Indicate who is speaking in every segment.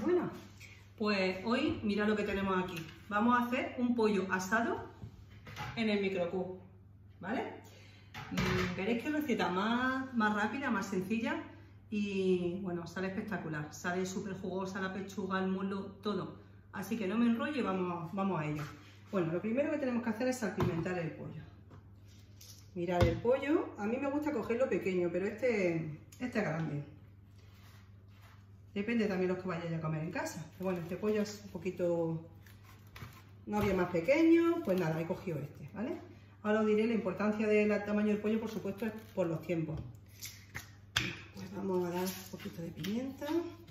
Speaker 1: Bueno, pues hoy mirad lo que tenemos aquí. Vamos a hacer un pollo asado en el microcube, ¿vale? Veréis que receta más rápida, más sencilla y bueno, sale espectacular. Sale súper jugosa la pechuga, el muslo, todo. Así que no me enrollo y vamos a ello. Bueno, lo primero que tenemos que hacer es salpimentar el pollo. Mirad el pollo, a mí me gusta cogerlo pequeño, pero este es grande. Depende también de los que vayáis a comer en casa. Pero bueno, este pollo es un poquito... No había más pequeño, pues nada, he cogido este, ¿vale? Ahora os diré la importancia del tamaño del pollo, por supuesto, es por los tiempos. Pues vamos a dar un poquito de pimienta.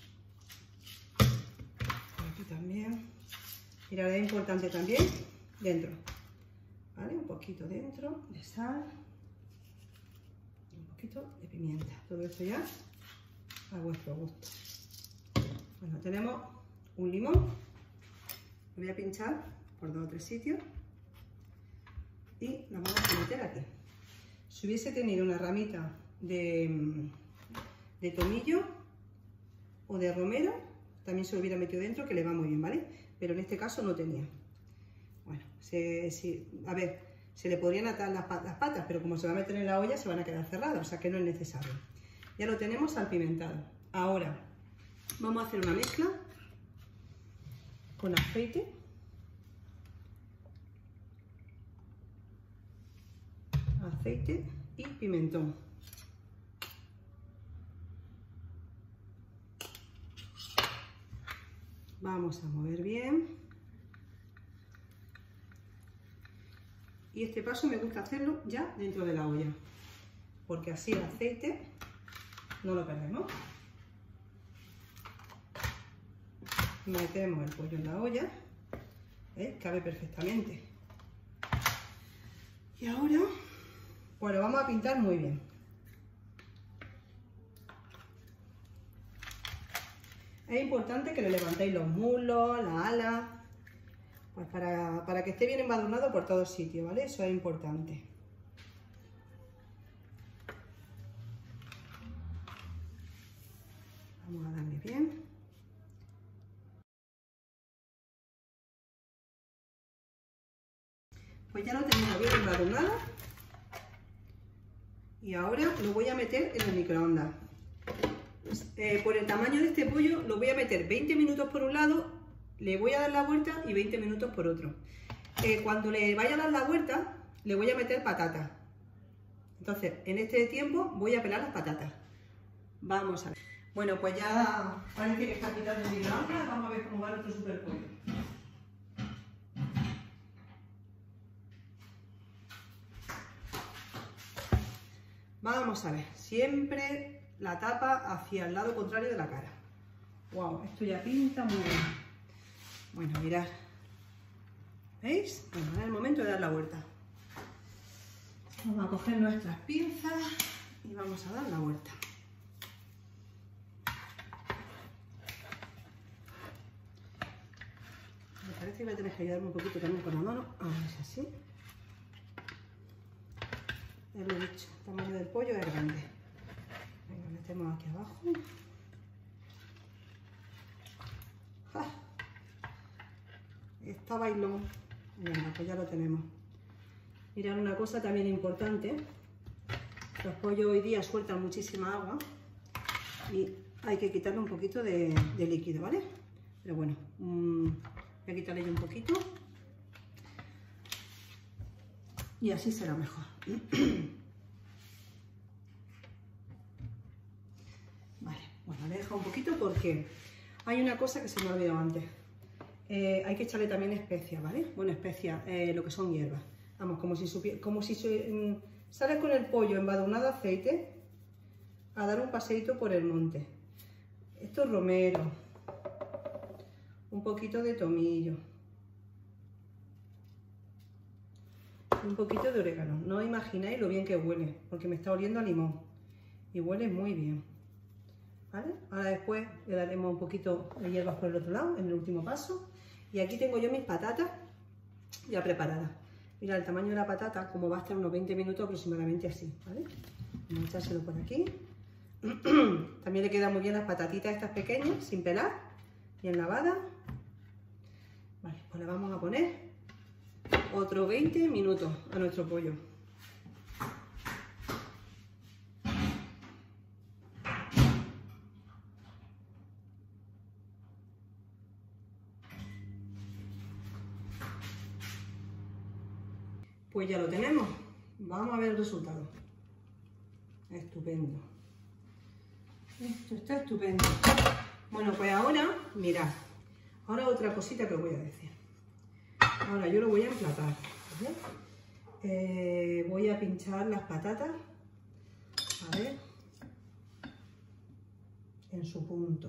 Speaker 1: Aquí también. Mirad, es importante también dentro, ¿vale? Un poquito dentro de sal. Un poquito de pimienta. Todo esto ya a vuestro gusto. Bueno, tenemos un limón. Lo voy a pinchar por 2 o 3 sitios. Y lo vamos a meter aquí. Si hubiese tenido una ramita de tomillo o de romero, también se lo hubiera metido dentro, que le va muy bien, ¿vale? Pero en este caso no tenía. Bueno, a ver, se le podrían atar las patas, pero como se va a meter en la olla se van a quedar cerradas, o sea que no es necesario. Ya lo tenemos salpimentado. Ahora vamos a hacer una mezcla con aceite. Aceite y pimentón. Vamos a mover bien. Y este paso me gusta hacerlo ya dentro de la olla, porque así el aceite no lo perdemos. Metemos el pollo en la olla, cabe perfectamente. Y ahora pues lo vamos a pintar muy bien. Es importante que le levantéis los muslos, las alas, pues para que esté bien embadurnado por todos sitios, ¿vale? Eso es importante. Vamos a darle bien. Pues ya lo tenemos bien embadurnado. Y ahora lo voy a meter en el microondas. Por el tamaño de este pollo lo voy a meter 20 minutos por un lado, le voy a dar la vuelta y 20 minutos por otro. Cuando le vaya a dar la vuelta le voy a meter patatas. Entonces en este tiempo voy a pelar las patatas. Vamos a ver. Bueno, pues ya parece que está quitando el microondas. Vamos a ver cómo va nuestro super pollo. Vamos a ver, siempre la tapa hacia el lado contrario de la cara. Wow, esto ya pinta muy bien. Bueno, mirad. ¿Veis? Bueno, ahora es el momento de dar la vuelta. Vamos a coger nuestras pinzas y vamos a dar la vuelta. Me parece que voy a tener que ayudarme un poquito también con la mano. A ver si así. Ya lo he dicho, el tamaño del pollo es grande. Venga, metemos aquí abajo. ¡Ah! Está bailón. Venga, pues ya lo tenemos. Mirad una cosa también importante. Los pollos hoy día sueltan muchísima agua y hay que quitarle un poquito de líquido, ¿vale? Pero bueno, voy a quitarle yo un poquito. Y así será mejor. Vale, bueno, le he dejado un poquito porque hay una cosa que se me ha olvidado antes. Hay que echarle también especias, ¿vale? Bueno, especias, lo que son hierbas. Vamos, como si sales con el pollo embadurnado de aceite a dar un paseíto por el monte. Esto es romero, un poquito de tomillo. Un poquito de orégano. No os imagináis lo bien que huele, porque me está oliendo a limón y huele muy bien, ¿vale? Ahora después le daremos un poquito de hierbas por el otro lado, en el último paso. Y aquí tengo yo mis patatas ya preparadas. Mira el tamaño de la patata, como va a estar unos 20 minutos aproximadamente así, ¿vale? Vamos a echárselo por aquí. También le quedan muy bien las patatitas estas pequeñas, sin pelar, bien lavada. Vale, pues le vamos a poner otros 20 minutos a nuestro pollo. Pues ya lo tenemos. Vamos a ver el resultado. Estupendo. Esto está estupendo. Bueno, pues ahora, mirad. Ahora otra cosita que os voy a decir. Ahora yo lo voy a emplatar. ¿Vale? Voy a pinchar las patatas. A ver. En su punto.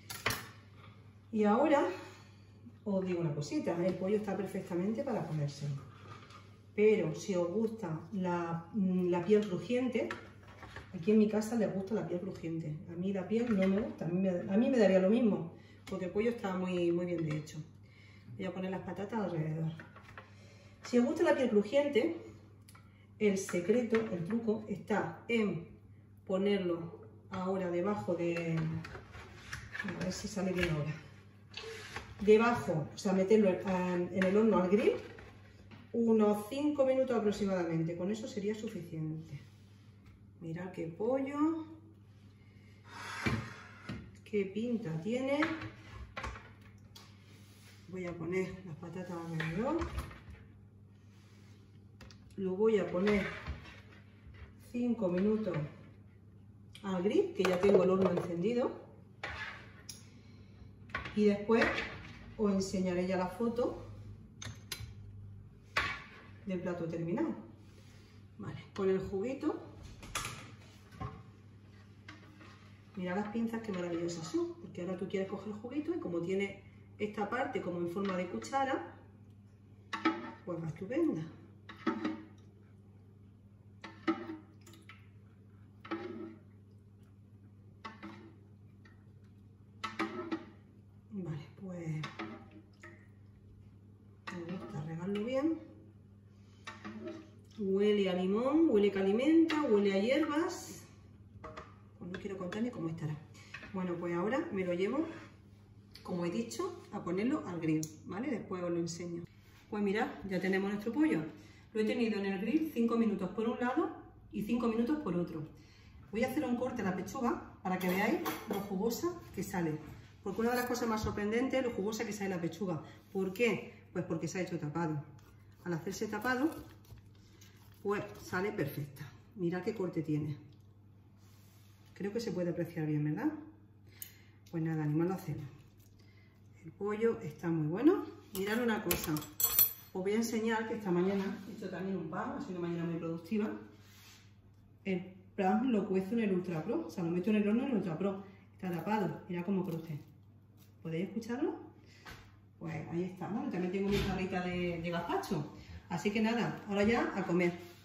Speaker 1: Y ahora os digo una cosita. El pollo está perfectamente para comérselo. Pero si os gusta la piel crujiente, aquí en mi casa les gusta la piel crujiente. A mí la piel no me gusta, a mí me daría lo mismo, porque el pollo está muy bien de hecho. Voy a poner las patatas alrededor. Si os gusta la piel crujiente, el secreto, el truco, está en ponerlo ahora debajo de... A ver si sale bien ahora. Debajo, o sea, meterlo en el horno al grill, unos 5 minutos aproximadamente, con eso sería suficiente. Mirad qué pollo, qué pinta tiene. Voy a poner las patatas alrededor, lo voy a poner 5 minutos al grill, que ya tengo el horno encendido, y después os enseñaré ya la foto del plato terminado. Vale, con el juguito, mira las pinzas que maravillosas son, porque ahora tú quieres coger el juguito y como tiene esta parte como en forma de cuchara, pues va estupenda. Vale, pues me gusta regarlo bien. Huele a limón, huele que alimenta, huele a hierbas. Pues no quiero contar ni cómo estará. Bueno, pues ahora me lo llevo, como he dicho, a ponerlo al grill, ¿vale? Después os lo enseño. Pues mirad, ya tenemos nuestro pollo. Lo he tenido en el grill 5 minutos por un lado y 5 minutos por otro. Voy a hacer un corte a la pechuga para que veáis lo jugosa que sale. Porque una de las cosas más sorprendentes es lo jugosa que sale la pechuga. ¿Por qué? Pues porque se ha hecho tapado. Al hacerse tapado, pues sale perfecta. Mirad qué corte tiene. Creo que se puede apreciar bien, ¿verdad? Pues nada, ni más lo hacemos. El pollo está muy bueno. Mirad una cosa. Os voy a enseñar que esta mañana he hecho también un pan, ha sido una mañana muy productiva. El pan lo cuezo en el Ultra Pro, o sea, lo meto en el horno en el Ultra Pro. Está tapado, mirad cómo cruce. ¿Podéis escucharlo? Pues ahí está. Bueno, también tengo mi jarrita de gazpacho. Así que nada, ahora ya a comer.